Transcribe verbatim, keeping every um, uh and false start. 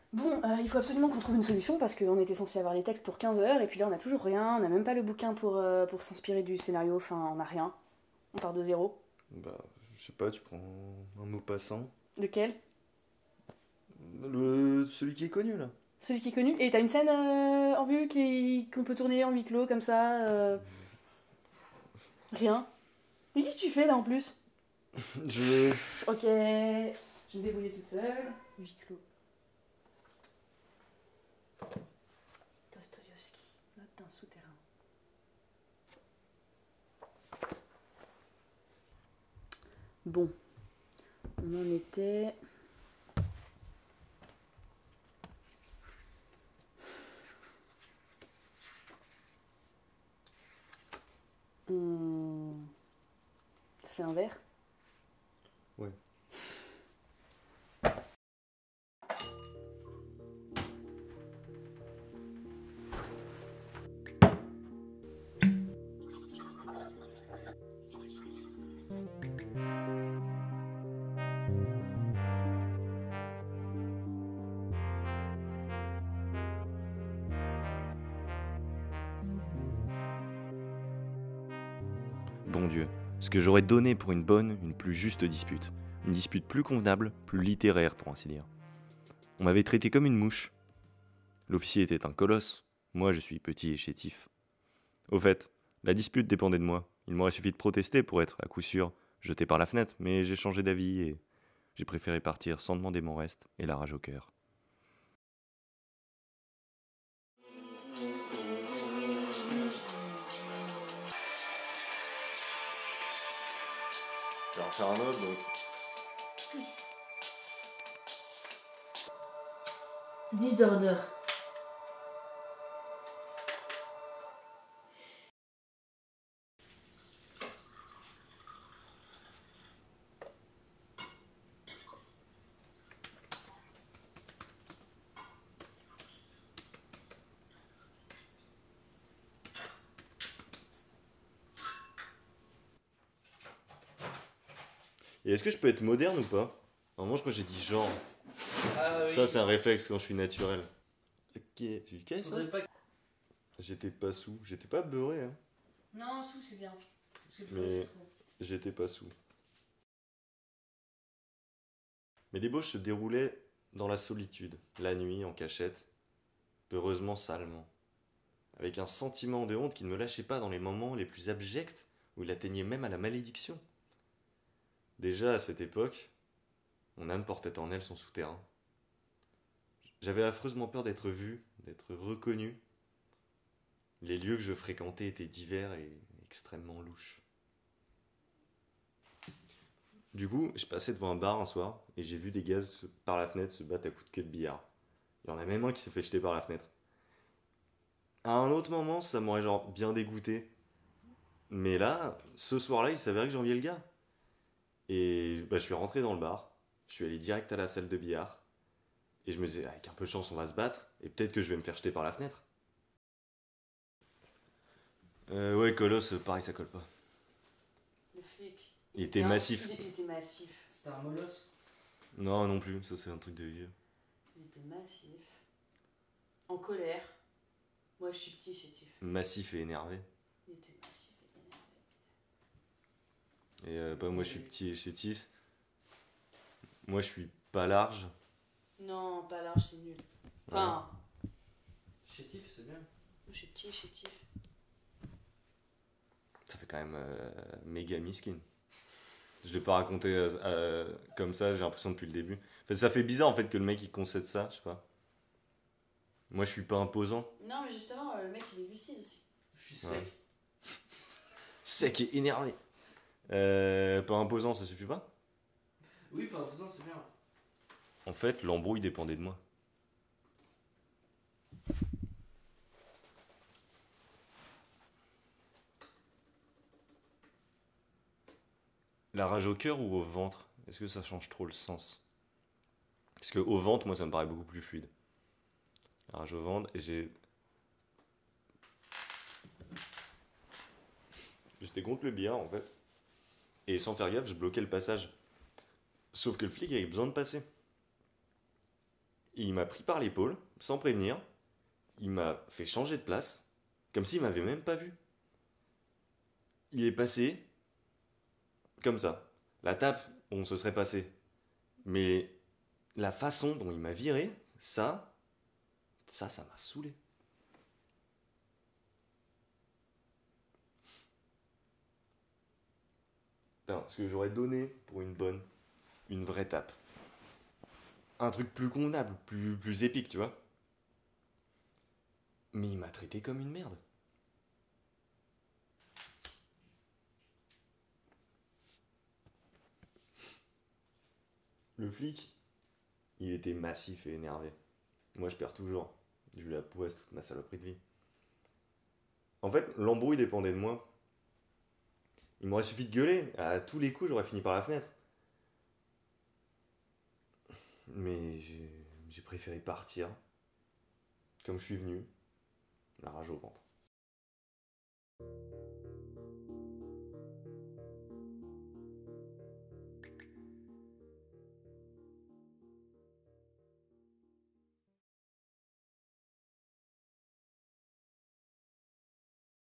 Bon, euh, il faut absolument qu'on trouve une solution parce qu'on était censé avoir les textes pour quinze heures et puis là on a toujours rien, on n'a même pas le bouquin pour, euh, pour s'inspirer du scénario, enfin on a rien. On part de zéro. Bah, je sais pas, tu prends un mot passant. Lequel? Le, celui qui est connu là. Celui qui est connu. Et t'as une scène euh, en vue qui, qu'on peut tourner en huis clos comme ça euh, Rien. Mais qu'est-ce que tu fais là en plus? Je. Ok, je vais me débrouiller toute seule. Huis clos. Dostoïevski, note d'un souterrain. Bon, on en était. On se fait un verre. Ouais. Bon Dieu, ce que j'aurais donné pour une bonne, une plus juste dispute. Une dispute plus convenable, plus littéraire pour ainsi dire. On m'avait traité comme une mouche. L'officier était un colosse, moi je suis petit et chétif. Au fait, la dispute dépendait de moi. Il m'aurait suffi de protester pour être, à coup sûr, jeté par la fenêtre, mais j'ai changé d'avis et j'ai préféré partir sans demander mon reste et la rage au cœur. Je vais en faire un autre donc. Disorder. Et est-ce que je peux être moderne ou pas? Normalement, je crois que j'ai dit genre. Ah oui. Ça, c'est un réflexe quand je suis naturel. Ok, c'est du cas ça? Faudrait pas... J'étais pas sous, j'étais pas beurré, hein. Non, sous c'est bien. Parce que Mais- beurre, c'est trop. J'étais pas sous. Mais l'ébauche se déroulait dans la solitude, la nuit, en cachette, peureusement salement, avec un sentiment de honte qui ne me lâchait pas dans les moments les plus abjects où il atteignait même à la malédiction. Déjà à cette époque, mon âme portait en elle son souterrain. J'avais affreusement peur d'être vu, d'être reconnu. Les lieux que je fréquentais étaient divers et extrêmement louches. Du coup, je passais devant un bar un soir et j'ai vu des gars se- par la fenêtre se battre à coups de queue de billard. Il y en a même un qui s'est fait jeter par la fenêtre. À un autre moment, ça m'aurait genre bien dégoûté. Mais là, ce soir-là, il s'avérait que j'enviais le gars. Et bah, je suis rentré dans le bar, je suis allé direct à la salle de billard. Et je me disais, avec un peu de chance, on va se battre. Et peut-être que je vais me faire jeter par la fenêtre. Euh, ouais, Colosse, pareil, ça colle pas. Le flic. Il était massif. Il était massif. C'était un molosse. Non, non plus, ça c'est un truc de vieux. Il était massif. En colère. Moi, je suis petit chétif. Massif et énervé. Il était massif et énervé. Et euh, bah, moi je suis petit et chétif. Moi je suis pas large. Non, pas large, c'est nul. Enfin, Chétif, c'est bien. moi, je suis petit chétif. Ça fait quand même euh, méga miskin. Je l'ai pas raconté euh, euh, comme ça, j'ai l'impression depuis le début. Enfin, ça fait bizarre en fait que le mec il concède ça, je sais pas. Moi je suis pas imposant. Non, mais justement, le mec, il est lucide aussi. Je suis Ouais. sec. Sec et énervé. Euh, pas imposant, ça suffit pas? Oui, par exemple, c'est bien. En fait, l'embrouille dépendait de moi. La rage au cœur ou au ventre? Est-ce que ça change trop le sens? Parce que au ventre, moi ça me paraît beaucoup plus fluide. La rage au ventre, et j'ai. J'étais contre le billard en fait. Et sans faire gaffe, je bloquais le passage. Sauf que le flic avait besoin de passer. Et il m'a pris par l'épaule, sans prévenir. Il m'a fait changer de place, comme s'il m'avait même pas vu. Il est passé comme ça. La tape, on se serait passé. Mais la façon dont il m'a viré, ça, ça, ça m'a saoulé. Putain, ce que j'aurais donné pour une bonne, une vraie tape. Un truc plus convenable, plus, plus épique, tu vois. Mais il m'a traité comme une merde. Le flic, il était massif et énervé. Moi, je perds toujours. Je lui la poisse toute ma saloperie de vie. En fait, l'embrouille dépendait de moi. Il m'aurait suffi de gueuler. À tous les coups, j'aurais fini par la fenêtre. Mais j'ai, j'ai préféré partir. Comme je suis venu. La rage au ventre.